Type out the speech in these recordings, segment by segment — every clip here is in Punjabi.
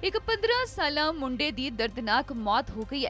एक 15 ਸਾਲਾ ਮੁੰਡੇ ਦੀ ਦਰਦਨਾਕ ਮੌਤ ਹੋ ਗਈ ਹੈ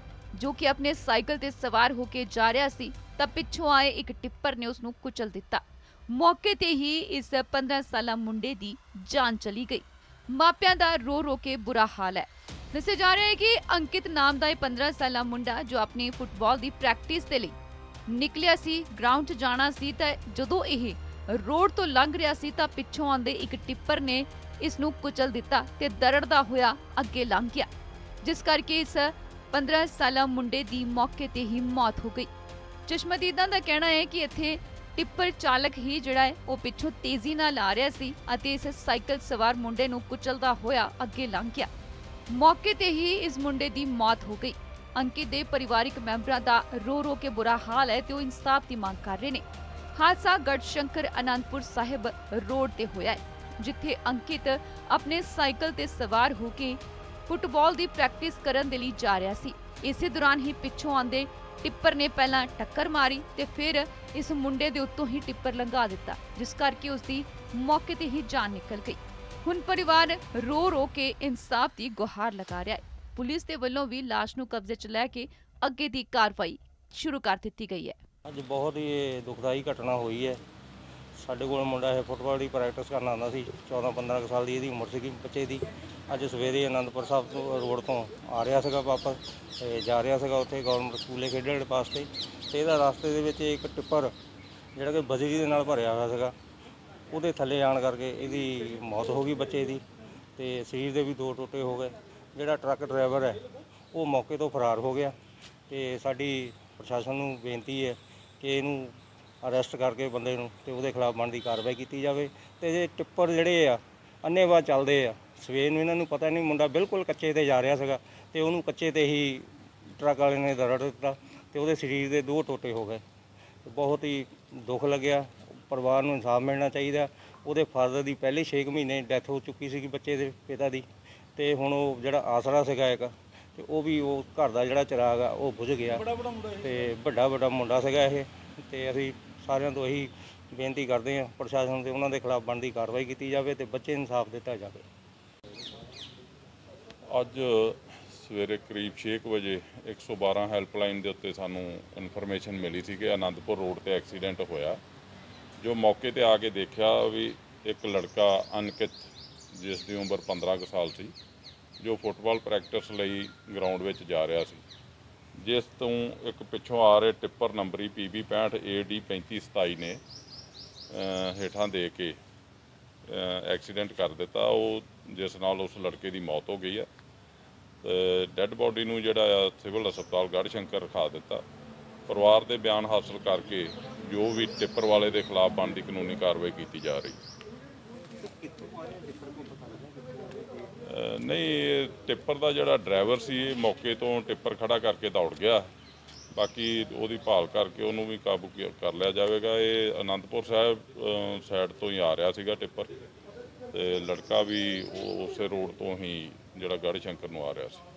ਜੋ ਕਿ ਆਪਣੇ ਸਾਈਕਲ ਤੇ ਸਵਾਰ ਹੋ ਕੇ ਜਾ ਰਿਹਾ ਸੀ ਤਾਂ ਪਿੱਛੋਂ ਆਏ ਇੱਕ ਟਿੱਪਰ ਨੇ ਉਸ ਨੂੰ ਕੁਚਲ ਦਿੱਤਾ। ਮੌਕੇ ਤੇ ਹੀ ਇਸ 15 ਸਾਲਾ ਮੁੰਡੇ ਦੀ ਜਾਨ ਚਲੀ ਗਈ। ਮਾਪਿਆਂ ਦਾ ਰੋ ਰੋ ਕੇ ਬੁਰਾ ਹਾਲ ਹੈ। ਦੱਸਿਆ ਜਾ ਰਿਹਾ ਹੈ ਕਿ ਅੰਕਿਤ ਨਾਮ ਦਾ ਇਹ 15 ਸਾਲਾ ਮੁੰਡਾ ਜੋ ਆਪਣੀ ਫੁੱਟਬਾਲ ਦੀ ਪ੍ਰੈਕਟਿਸ ਦੇ ਲਈ ਨਿਕਲਿਆ ਸੀ, ਗਰਾਊਂਡ 'ਚ ਜਾਣਾ ਸੀ ਤਾਂ ਜਦੋਂ ਇਹ ਰੋਡ ਤੋਂ ਲੰਘ ਰਿਹਾ ਸੀ ਤਾਂ ਪਿੱਛੋਂ ਆਉਂਦੇ ਇੱਕ ਟਿੱਪਰ ਨੇ ਇਸ ਨੂੰ ਕੁਚਲ ਦਿੱਤਾ ਤੇ ਦਰੜਦਾ ਹੋਇਆ ਅੱਗੇ ਲੰਘ ਗਿਆ, ਜਿਸ ਕਰਕੇ ਇਸ 15 ਸਾਲਾ ਮੁੰਡੇ ਦੀ ਮੌਕੇ ਤੇ ਹੀ ਮੌਤ ਹੋ ਗਈ। ਚਸ਼ਮਦੀਦਾਂ ਦਾ ਕਹਿਣਾ ਹੈ ਕਿ ਇੱਥੇ ਟਿੱਪਰ ਚਾਲਕ ਹੀ ਜਿਹੜਾ ਹੈ ਉਹ ਪਿੱਛੋਂ ਤੇਜ਼ੀ ਨਾਲ ਆ ਰਿਹਾ ਸੀ ਅਤੇ ਇਸ ਸਾਈਕਲ ਸਵਾਰ ਮੁੰਡੇ ਨੂੰ ਕੁਚਲਦਾ ਹੋਇਆ ਅੱਗੇ ਲੰਘ ਗਿਆ। ਮੌਕੇ ਤੇ ਹੀ ਇਸ ਮੁੰਡੇ ਦੀ ਮੌਤ ਹੋ ਗਈ। ਅੰਕਿਤ ਦੇ ਪਰਿਵਾਰਿਕ ਮੈਂਬਰਾਂ ਦਾ ਰੋ ਰੋ ਕੇ ਬੁਰਾ ਹਾਲ ਹੈ ਤੇ ਉਹ ਇਨਸਾਫ ਦੀ ਮੰਗ ਕਰ ਰਹੇ ਨੇ। ਹਾਦਸਾ ਗੜਸ਼ੰਕਰ ਅਨੰਦਪੁਰ ਸਾਹਿਬ ਰੋਡ ਤੇ ਹੋਇਆ ਹੈ, ਜਿੱਥੇ ਅੰਕਿਤ ਆਪਣੇ ਸਾਈਕਲ ਤੇ ਸਵਾਰ ਹੋ ਕੇ ਫੁੱਟਬਾਲ ਦੀ ਪ੍ਰੈਕਟਿਸ ਕਰਨ ਦੇ ਲਈ ਜਾ ਰਿਹਾ ਸੀ। ਇਸੇ ਦੌਰਾਨ ਹੀ ਪਿੱਛੋਂ ਆਉਂਦੇ ਟਿੱਪਰ ਨੇ ਪਹਿਲਾਂ ਟੱਕਰ ਮਾਰੀ ਤੇ ਫਿਰ ਇਸ ਮੁੰਡੇ ਦੇ ਉੱਤੋਂ ਹੀ ਟਿੱਪਰ ਲੰਘਾ ਦਿੱਤਾ, ਜਿਸ ਕਰਕੇ ਉਸ ਦੀ ਮੌਕੇ ਤੇ ਹੀ ਜਾਨ ਨਿਕਲ ਗਈ। ਹੁਣ ਪਰਿਵਾਰ ਰੋ ਰੋ ਕੇ ਇਨਸਾਫ ਦੀ ਗੁਹਾਰ ਲਗਾ ਰਿਹਾ ਹੈ। ਪੁਲਿਸ ਦੇ ਵੱਲੋਂ ਵੀ ਲਾਸ਼ ਨੂੰ ਕਬਜ਼ੇ 'ਚ ਲੈ ਕੇ ਅੱਗੇ ਦੀ ਕਾਰਵਾਈ ਸ਼ੁਰੂ ਕਰ ਦਿੱਤੀ ਗਈ ਹੈ। ਅੱਜ ਬਹੁਤ ਹੀ ਦੁਖਦਾਈ ਘਟਨਾ ਹੋਈ ਹੈ। ਸਾਡੇ ਕੋਲ ਮੁੰਡਾ ਇਹ ਫੁੱਟਬਾਲ ਦੀ ਪ੍ਰੈਕਟਿਸ ਕਰਨ ਆਉਂਦਾ ਸੀ। 14-15 ਸਾਲ ਦੀ ਇਹਦੀ ਉਮਰ ਸੀਗੀ ਬੱਚੇ ਦੀ। ਅੱਜ ਸਵੇਰੇ ਅਨੰਦਪੁਰ ਸਾਹਿਬ ਤੋਂ ਰੋਡ ਤੋਂ ਆ ਰਿਹਾ ਸੀਗਾ ਵਾਪਸ ਜਾ ਰਿਹਾ ਸੀਗਾ ਉੱਥੇ ਗਵਰਨਮੈਂਟ ਸਕੂਲੇ ਖੇਡਣ ਵਾਸਤੇ ਤੇ ਇਹਦਾ ਰਸਤੇ ਦੇ ਵਿੱਚ ਇੱਕ ਟਿੱਪਰ ਜਿਹੜਾ ਕਿ ਬਜਰੀ ਦੇ ਨਾਲ ਭਰਿਆ ਹੋਇਆ ਸੀਗਾ, ਉਹਦੇ ਥੱਲੇ ਆਉਣ ਕਰਕੇ ਇਹਦੀ ਮੌਤ ਹੋ ਗਈ ਬੱਚੇ ਦੀ ਤੇ ਸਰੀਰ ਦੇ ਵੀ 2 ਟੋਟੇ ਹੋ ਗਏ। ਜਿਹੜਾ ਟਰੱਕ ਡਰਾਈਵਰ ਹੈ ਉਹ ਮੌਕੇ ਤੋਂ ਫਰਾਰ ਹੋ ਗਿਆ ਤੇ ਸਾਡੀ ਪ੍ਰਸ਼ਾਸਨ ਨੂੰ ਬੇਨਤੀ ਹੈ ਕਿ ਇਹਨੂੰ ਅਰੈਸਟ ਕਰਕੇ ਬੰਦੇ ਨੂੰ ਤੇ ਉਹਦੇ ਖਿਲਾਫ ਬਣਦੀ ਕਾਰਵਾਈ ਕੀਤੀ ਜਾਵੇ। ਤੇ ਜੇ ਟਿੱਪਰ ਜਿਹੜੇ ਆ ਅੰਨ੍ਹੇਵਾਹ ਚੱਲਦੇ ਆ, ਸਵੇਰ ਨੂੰ ਇਹਨਾਂ ਨੂੰ ਪਤਾ ਨਹੀਂ, ਮੁੰਡਾ ਬਿਲਕੁਲ ਕੱਚੇ ਤੇ ਜਾ ਰਿਹਾ ਸੀਗਾ ਤੇ ਉਹਨੂੰ ਕੱਚੇ ਤੇ ਹੀ ਟਰੱਕ ਵਾਲੇ ਨੇ ਦਰੜ ਦਿੱਤਾ ਤੇ ਉਹਦੇ ਸਰੀਰ ਦੇ 2 ਟੋਟੇ ਹੋ ਗਏ। ਬਹੁਤ ਹੀ ਦੁੱਖ ਲੱਗਿਆ। ਪਰਿਵਾਰ ਨੂੰ ਇਨਸਾਫ ਮਿਲਣਾ ਚਾਹੀਦਾ। ਉਹਦੇ ਫਾਦਰ ਦੀ ਪਹਿਲੇ 6 ਮਹੀਨੇ ਡੈਥ ਹੋ ਚੁੱਕੀ ਸੀਗੀ ਬੱਚੇ ਦੇ ਪਿਤਾ ਦੀ ਤੇ ਹੁਣ ਉਹ ਜਿਹੜਾ ਆਸਰਾ ਸੀਗਾ ਇੱਕ ਤੇ ਉਹ ਵੀ ਉਹ ਘਰ ਦਾ ਜਿਹੜਾ ਚਿਰਾਗ ਆ ਉਹ ਬੁਝ ਗਿਆ ਤੇ ਵੱਡਾ ਮੁੰਡਾ ਸੀਗਾ ਇਹ। ਤੇ ਅਸੀਂ ਸਾਰਿਆਂ ਤੋਂ ਇਹੀ ਬੇਨਤੀ ਕਰਦੇ ਹਾਂ ਪ੍ਰਸ਼ਾਸਨ ਤੇ ਉਹਨਾਂ ਦੇ ਖਿਲਾਫ ਬਣਦੀ ਕਾਰਵਾਈ ਕੀਤੀ ਜਾਵੇ ਤੇ ਬੱਚੇ ਨੂੰ ਇਨਸਾਫ ਦਿੱਤਾ ਜਾਵੇ। ਅੱਜ ਸਵੇਰੇ ਕਰੀਬ 6 ਵਜੇ 112 ਹੈਲਪਲਾਈਨ ਦੇ ਉੱਤੇ ਸਾਨੂੰ ਇਨਫੋਰਮੇਸ਼ਨ ਮਿਲੀ ਸੀ ਕਿ ਆਨੰਦਪੁਰ ਰੋਡ ਤੇ ਐਕਸੀਡੈਂਟ ਹੋਇਆ। ਜੋ ਮੌਕੇ ਤੇ ਆ ਕੇ ਦੇਖਿਆ ਵੀ ਇੱਕ ਲੜਕਾ ਅੰਕਿਤ, ਜਿਸ ਦੀ ਉਮਰ 15 ਕੁ ਸਾਲ ਸੀ, ਜੋ ਫੁੱਟਬਾਲ ਪ੍ਰੈਕਟਿਸ ਲਈ ਗਰਾਊਂਡ ਵਿੱਚ ਜਾ ਰਿਹਾ ਸੀ, ਜਿਸ ਤੋਂ ਇੱਕ ਪਿੱਛੋਂ ਆ ਰਹੇ ਟਿੱਪਰ ਨੰਬਰੀ PB 65 AD 3527 ਨੇ ਹੇਠਾਂ ਦੇ ਕੇ ਐਕਸੀਡੈਂਟ ਕਰ ਦਿੱਤਾ। ਉਹ ਜਿਸ ਨਾਲ ਉਸ ਲੜਕੇ ਦੀ ਮੌਤ ਹੋ ਗਈ ਹੈ ਤੇ ਡੈੱਡ ਬੋਡੀ ਨੂੰ ਜਿਹੜਾ ਆ ਸਿਵਲ ਹਸਪਤਾਲ ਗੜਸ਼ੰਕਰ ਰਖਾ ਦਿੱਤਾ। ਪਰਿਵਾਰ ਦੇ ਬਿਆਨ ਹਾਸਲ ਕਰਕੇ ਜੋ ਵੀ ਟਿੱਪਰ ਵਾਲੇ ਦੇ ਖਿਲਾਫ ਬਣਦੀ ਕਾਨੂੰਨੀ ਕਾਰਵਾਈ ਕੀਤੀ ਜਾ ਰਹੀ। ਨਹੀਂ, ਟਿੱਪਰ ਦਾ ਜਿਹੜਾ ਡਰਾਈਵਰ ਸੀ ਇਹ ਮੌਕੇ ਤੋਂ ਟਿੱਪਰ ਖੜਾ ਕਰਕੇ ਦੌੜ ਗਿਆ। ਬਾਕੀ ਉਹਦੀ ਭਾਲ ਕਰਕੇ ਉਹਨੂੰ ਵੀ ਕਾਬੂ ਕਰ ਲਿਆ ਜਾਵੇਗਾ। ਇਹ ਅਨੰਦਪੁਰ ਸਾਹਿਬ ਸਾਈਡ ਤੋਂ ਹੀ ਆ ਰਿਹਾ ਸੀਗਾ ਟਿੱਪਰ ਤੇ ਲੜਕਾ ਵੀ ਉਸੇ ਰੋਡ ਤੋਂ ਹੀ ਜਿਹੜਾ ਗੜਸ਼ੰਕਰ ਨੂੰ ਆ ਰਿਹਾ ਸੀ।